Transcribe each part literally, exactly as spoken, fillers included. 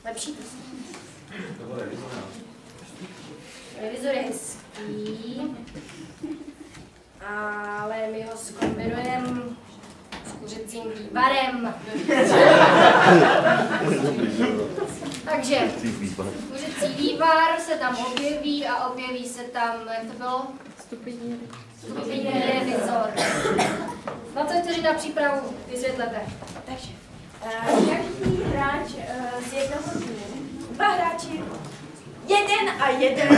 Lepší to. Revizor je hezký, ale my ho zkombinujeme s kuřecím vývarem. Takže kuřecí vývar se tam objeví a objeví se tam, jak to bylo? Stupidní revizor. dvacet vteřin na přípravu, vysvětlete. Takže, uh, každý hráč uh, z jednoho týmu, dva hráči, jeden a jeden,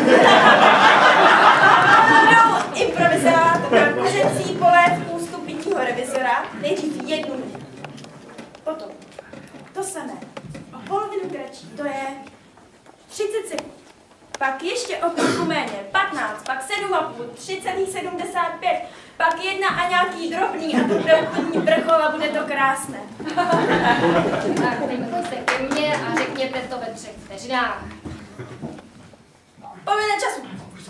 budou improvizovat na kuřecí polévku stupidního revizora nejdřív jednu minutu. Potom to samé, o polovinu kratší, to je třicet sekund. Pak ještě o půlku méně, patnáct, pak sedm a půl, tři celá sedmdesát pět, pak jedna a nějaký drobný a to bude úplný vrchol a bude to krásné. Tak, teď pojďte ke mně a řekněte to ve třech vteřinách. Pověde času.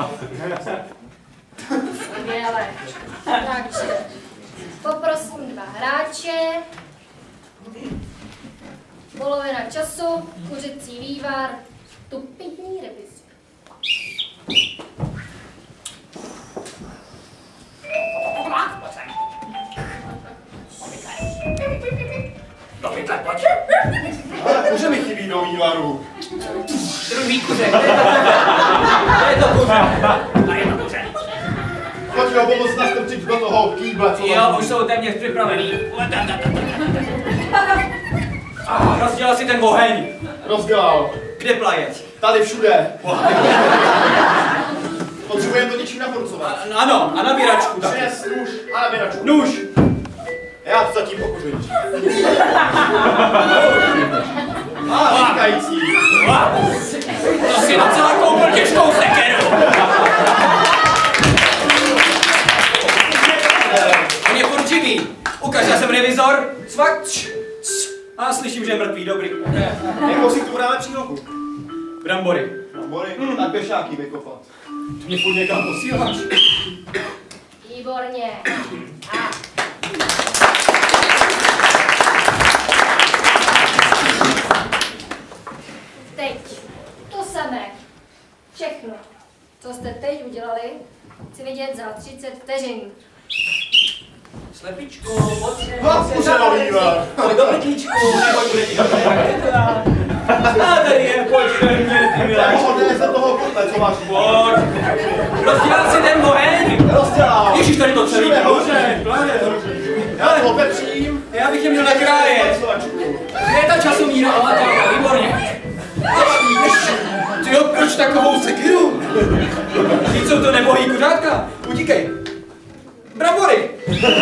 Skvěle. Takže poprosím dva hráče. Polovina času, kuřecí vývar, stupidní revizor. Ale kuře mi chybí do vývaru. Druhý kuře. Je to kuře. A je to kuře. Pojď ho pomoct nastrčit do toho kýble, co Jo, už jsou téměř připravený. A rozdělal si ten oheň. rozdělal. Kde plajec? Tady všude. Potřebujeme to něčím naforcovat. Ano, a nabíračku taky. Přines nůž a nabíračku. Nůž. Já to zatím pokuřuji. A vynikající. To si docela koupil těžkou sekeru. On je furt živý. Ukaž, já jsem revizor. Cvak. A slyším, že je mrtvý, dobrý. Jakou si k tomu dáme přílohu? Brambory. Brambory? Hmm. Tak běžáky vykopat. To mě furt někam posíláš. Výborně. A teď to samé. Všechno, co jste teď udělali, chci vidět za třicet vteřin. Slepičku, potře... Vás kuře do vývar. Pojď do pletíčku, neboj bude ti dobré. A tady je, pojď ke mně, ty miláčku. Pohodlně se toho kotle, co máš. Pojď. Rozdělal si ten oheň. Rozdělal. Ježíš, tady to celý Všude hoře. Já to pepřím. Já bych je měl nakrájet. Kde je ta časomíra amatéra, výborně. Ty jo, proč takovou sekiru? Víc jsou to nebohý kuřátka. Utíkej. Brambory.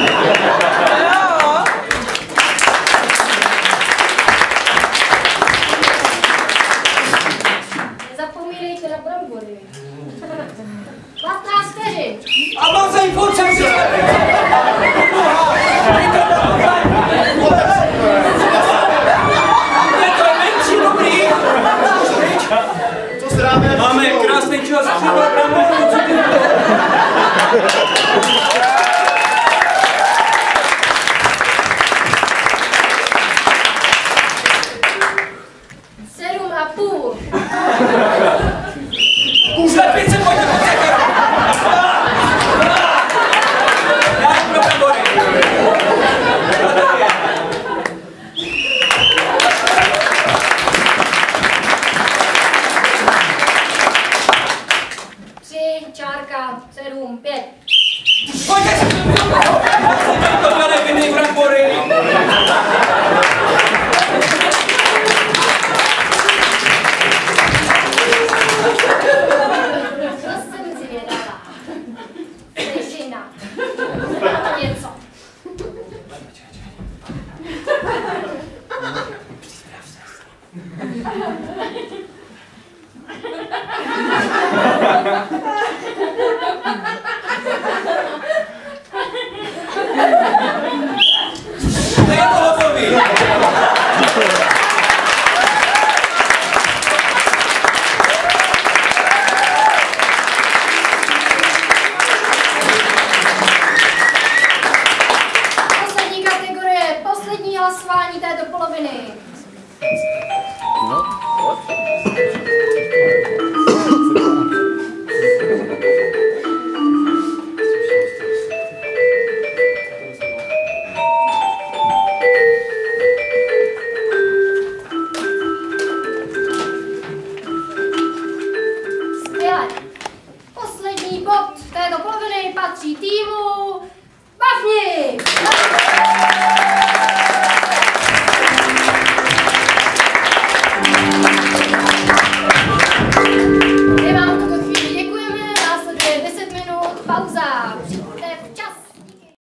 Nezapomínejte na brambory. patnáct vteřin. A mám se jí furt sem si to je menší, dobrý. Co se dáme? Máme krásný čas. Třeba bramboru, co ty to? Sedm a půl. Slepice, pojďte pod sekeru. Já jdu pro brambory. Tři, čárka, sedm, pět. Pojďte se! Tohle nevinný brambory. To jsem zvědavá. Sežina. Něco. To je to hotový. Poslední kategorie, poslední hlasování této poloviny. No. Skvěle. Poslední bod této poloviny patří týmu Bafni!